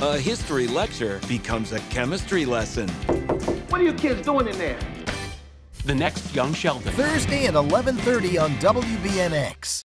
a history lecture becomes a chemistry lesson. What are you kids doing in there? The next Young Sheldon. Thursday at 11:30 on WBNX.